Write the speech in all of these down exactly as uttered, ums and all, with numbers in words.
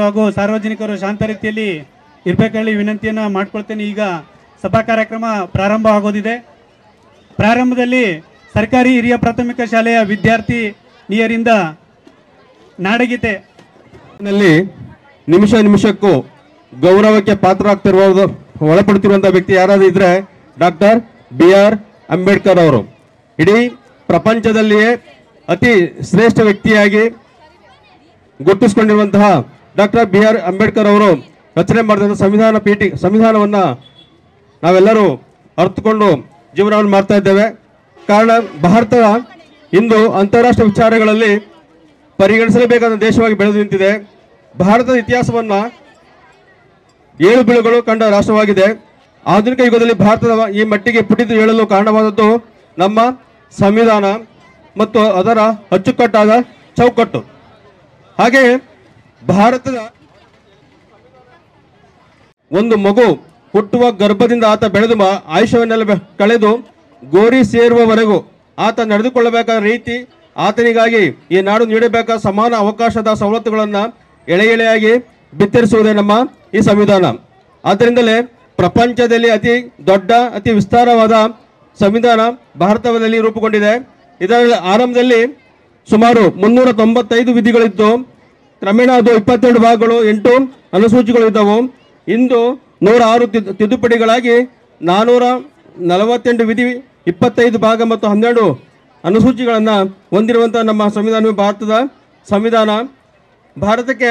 ಹಾಗೂ ಸಾರ್ವಜನಿಕರು ಶಾಂತ ರೀತಿಯಲ್ಲಿ ಇರಬೇಕಲ್ಲಿ ವಿನಂತಿಯನ್ನು ಮಾಡ್ಕೊಳ್ತೇನೆ. ಈಗ ಸಭಾ ಕಾರ್ಯಕ್ರಮ ಪ್ರಾರಂಭ ಆಗೋದಿದೆ. ಪ್ರಾರಂಭದಲ್ಲಿ ಸರ್ಕಾರಿ ಹಿರಿಯ ಪ್ರಾಥಮಿಕ ಶಾಲೆಯ ವಿದ್ಯಾರ್ಥಿನಿಯರಿಂದ ನಾಡಗೀತೆ ನಲ್ಲಿ ನಿಮಿಷ ನಿಮಿಷಕ್ಕೂ ಗೌರವಕ್ಕೆ ಪಾತ್ರರಾಗ್ತಿರುವುದು ಒಳಪಡುತ್ತಿರುವಂತಹ ವ್ಯಕ್ತಿ ಯಾರಾದ್ರೂ ಇದ್ರೆ ಡಾಕ್ಟರ್ ಬಿ ಆರ್ ಅಂಬೇಡ್ಕರ್ ಅವರು. ಇಡೀ ಪ್ರಪಂಚದಲ್ಲಿಯೇ ಅತಿ ಶ್ರೇಷ್ಠ ವ್ಯಕ್ತಿಯಾಗಿ ಗುರುತಿಸಿಕೊಂಡಿರುವಂತಹ ಡಾಕ್ಟರ್ ಬಿ ಆರ್ ಅಂಬೇಡ್ಕರ್ ಅವರು ರಚನೆ ಮಾಡಿದಂಥ ಸಂವಿಧಾನ ಪೀಠಿ ಸಂವಿಧಾನವನ್ನು ನಾವೆಲ್ಲರೂ ಅರ್ಥಕೊಂಡು ಜೀವನವನ್ನು ಮಾಡ್ತಾ ಇದ್ದೇವೆ. ಕಾರಣ ಭಾರತ ಇಂದು ಅಂತಾರಾಷ್ಟ್ರೀಯ ವಿಚಾರಗಳಲ್ಲಿ ಪರಿಗಣಿಸಲೇಬೇಕಾದ ದೇಶವಾಗಿ ಬೆಳೆದು ನಿಂತಿದೆ. ಭಾರತದ ಇತಿಹಾಸವನ್ನು ಏಳು ಬೀಳುಗಳು ಕಂಡ ರಾಷ್ಟ್ರವಾಗಿದೆ. ಆಧುನಿಕ ಯುಗದಲ್ಲಿ ಭಾರತದ ಈ ಮಟ್ಟಿಗೆ ಪುಟಿದು ಏಳಲು ಕಾರಣವಾದದ್ದು ನಮ್ಮ ಸಂವಿಧಾನ ಮತ್ತು ಅದರ ಅಚ್ಚುಕಟ್ಟಾದ ಚೌಕಟ್ಟು. ಹಾಗೆಯೇ ಭಾರತದ ಒಂದು ಮಗು ಹುಟ್ಟುವ ಗರ್ಭದಿಂದ ಆತ ಬೆಳೆದು ಆಯುಷ್ಯವನ್ನೆಲ್ಲ ಕಳೆದು ಗೋರಿ ಸೇರುವವರೆಗೂ ಆತ ನಡೆದುಕೊಳ್ಳಬೇಕಾದ ರೀತಿ, ಆತನಿಗಾಗಿ ಈ ನಾಡು ನೀಡಬೇಕಾದ ಸಮಾನ ಅವಕಾಶದ ಸವಲತ್ತುಗಳನ್ನು ಎಳೆ ಎಳೆಯಾಗಿ ಬಿತ್ತರಿಸುವುದೇ ನಮ್ಮ ಈ ಸಂವಿಧಾನ. ಆದ್ದರಿಂದಲೇ ಪ್ರಪಂಚದಲ್ಲಿ ಅತಿ ದೊಡ್ಡ ಅತಿ ವಿಸ್ತಾರವಾದ ಸಂವಿಧಾನ ಭಾರತದಲ್ಲಿ ರೂಪುಗೊಂಡಿದೆ. ಇದರಲ್ಲಿ ಆರಂಭದಲ್ಲಿ ಸುಮಾರು ಮುನ್ನೂರ ತೊಂಬತ್ತೈದು ವಿಧಿಗಳಿದ್ದು ಕ್ರಮೇಣ ಅದು ಇಪ್ಪತ್ತೆರಡು ಭಾಗಗಳು, ಎಂಟು ಅನುಸೂಚಿಗಳು ಇದ್ದವು. ಇಂದು ನೂರ ಆರು ತಿದ್ದುಪಡಿಗಳಾಗಿ ನಾನ್ನೂರ ನಲವತ್ತೆಂಟು ವಿಧಿ, ಇಪ್ಪತ್ತೈದು ಭಾಗ ಮತ್ತು ಹನ್ನೆರಡು ಅನುಸೂಚಿಗಳನ್ನು ಹೊಂದಿರುವಂಥ ನಮ್ಮ ಸಂವಿಧಾನವೇ ಭಾರತದ ಸಂವಿಧಾನ. ಭಾರತಕ್ಕೆ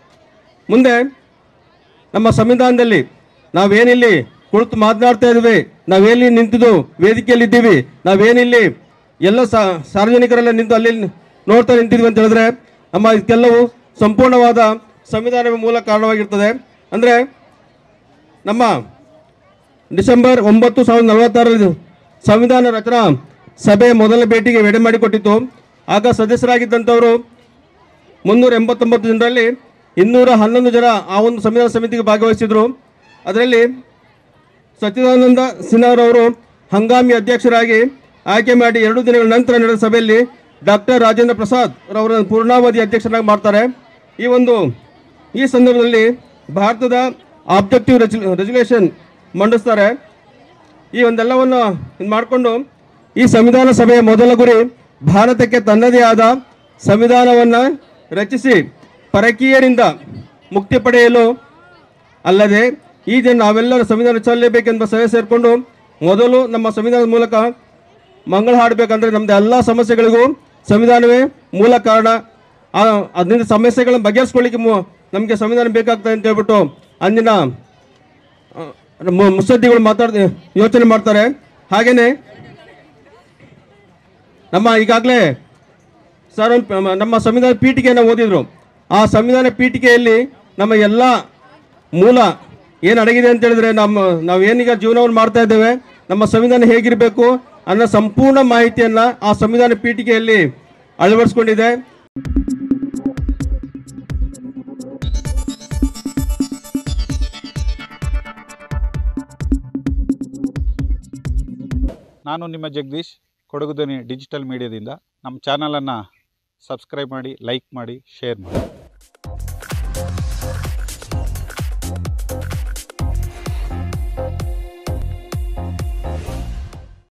ಮುಂದೆ ನಮ್ಮ ಸಂವಿಧಾನದಲ್ಲಿ ನಾವೇನಿಲ್ಲಿ ಕುಳಿತು ಮಾತನಾಡ್ತಾ ಇದ್ದೀವಿ, ನಾವೇಲಿ ನಿಂತಿದ್ದು ವೇದಿಕೆಯಲ್ಲಿದ್ದೀವಿ, ನಾವೇನಿಲ್ಲಿ ಎಲ್ಲ ಸಾರ್ವಜನಿಕರೆಲ್ಲ ನಿಂತು ಅಲ್ಲಿ ನೋಡ್ತಾ ನಿಂತಿದ್ವಿ ಅಂತ ಹೇಳಿದ್ರೆ ನಮ್ಮ ಇದಕ್ಕೆಲ್ಲವೂ ಸಂಪೂರ್ಣವಾದ ಸಂವಿಧಾನವೇ ಮೂಲ ಕಾರಣವಾಗಿರ್ತದೆ. ಅಂದರೆ ನಮ್ಮ ಡಿಸೆಂಬರ್ ಒಂಬತ್ತು ಸಾವಿರದ ನಲವತ್ತಾರರಲ್ಲಿ ಸಂವಿಧಾನ ರಚನಾ ಸಭೆ ಮೊದಲ ಭೇಟಿಗೆ ಎಡೆ ಮಾಡಿಕೊಟ್ಟಿತ್ತು. ಆಗ ಸದಸ್ಯರಾಗಿದ್ದಂಥವರು ಮುನ್ನೂರ ಎಂಬತ್ತೊಂಬತ್ತು ಜನರಲ್ಲಿ ಇನ್ನೂರ ಹನ್ನೊಂದು ಜನ ಆ ಒಂದು ಸಂವಿಧಾನ ಸಮಿತಿಗೆ ಭಾಗವಹಿಸಿದರು. ಅದರಲ್ಲಿ ಸಚ್ಚಿದಾನಂದ ಸಿನ್ಹಾರವರು ಹಂಗಾಮಿ ಅಧ್ಯಕ್ಷರಾಗಿ ಆಯ್ಕೆ ಮಾಡಿ ಎರಡು ದಿನಗಳ ನಂತರ ನಡೆದ ಸಭೆಯಲ್ಲಿ ಡಾಕ್ಟರ್ ರಾಜೇಂದ್ರ ಪ್ರಸಾದ್ ರವರನ್ನು ಪೂರ್ಣಾವಧಿ ಅಧ್ಯಕ್ಷರಾಗಿ ಮಾಡ್ತಾರೆ. ಈ ಒಂದು ಈ ಸಂದರ್ಭದಲ್ಲಿ ಭಾರತದ ಆಬ್ಜೆಕ್ಟಿವ್ ರೆಜಲ್ಯೂಷನ್ ಮಂಡಿಸ್ತಾರೆ. ಈ ಒಂದೆಲ್ಲವನ್ನು ಮಾಡಿಕೊಂಡು ಈ ಸಂವಿಧಾನ ಸಭೆಯ ಮೊದಲ ಗುರಿ ಭಾರತಕ್ಕೆ ತನ್ನದೇ ಆದ ಸಂವಿಧಾನವನ್ನು ರಚಿಸಿ ಪರಕೀಯರಿಂದ ಮುಕ್ತಿ ಪಡೆಯಲು ಅಲ್ಲದೆ ಈ ದಿನ ನಾವೆಲ್ಲರೂ ಸಂವಿಧಾನ ರಚಿಸಲೇಬೇಕೆಂಬ ಸಭೆ ಸೇರಿಕೊಂಡು ಮೊದಲು ನಮ್ಮ ಸಂವಿಧಾನದ ಮೂಲಕ ಮಂಗಳ ಹಾಡಬೇಕಂದ್ರೆ ನಮ್ಮದು ಎಲ್ಲ ಸಮಸ್ಯೆಗಳಿಗೂ ಸಂವಿಧಾನವೇ ಮೂಲ ಕಾರಣ. ಅದರಿಂದ ಸಮಸ್ಯೆಗಳನ್ನು ಬಗೆಹರಿಸ್ಕೊಳ್ಳಿಕ್ಕೆ ನಮಗೆ ಸಂವಿಧಾನ ಬೇಕಾಗ್ತದೆ ಅಂತ ಹೇಳ್ಬಿಟ್ಟು ಅಂದಿನ ಮುತ್ಸದ್ದಿಗಳು ಮಾತಾಡ್ ಯೋಚನೆ ಮಾಡ್ತಾರೆ. ಹಾಗೆಯೇ ನಮ್ಮ ಈಗಾಗಲೇ ಸರ್ ನಮ್ಮ ಸಂವಿಧಾನ ಪೀಠಿಕೆಯನ್ನು ಓದಿದ್ರು. ಆ ಸಂವಿಧಾನ ಪೀಠಿಕೆಯಲ್ಲಿ ನಮ್ಮ ಎಲ್ಲ ಮೂಲ ಏನು ಅಡಗಿದೆ ಅಂತ ಹೇಳಿದ್ರೆ ನಮ್ಮ ನಾವೇನೀಗ ಜೀವನವನ್ನು ಮಾಡ್ತಾ ಇದ್ದೇವೆ, ನಮ್ಮ ಸಂವಿಧಾನ ಹೇಗಿರಬೇಕು ಅನ್ನೋ ಸಂಪೂರ್ಣ ಮಾಹಿತಿಯನ್ನು ಆ ಸಂವಿಧಾನ ಪೀಠಿಕೆಯಲ್ಲಿ ಅಳವಡಿಸ್ಕೊಂಡಿದೆ. ನಾನು ನಿಮ್ಮ ಜಗದೀಶ್, ಕೊಡಗು ಧ್ವನಿ ಡಿಜಿಟಲ್ ಮೀಡಿಯಾದಿಂದ. ನಮ್ಮ ಚಾನಲನ್ನು ಸಬ್ಸ್ಕ್ರೈಬ್ ಮಾಡಿ, ಲೈಕ್ ಮಾಡಿ, ಶೇರ್ ಮಾಡಿ.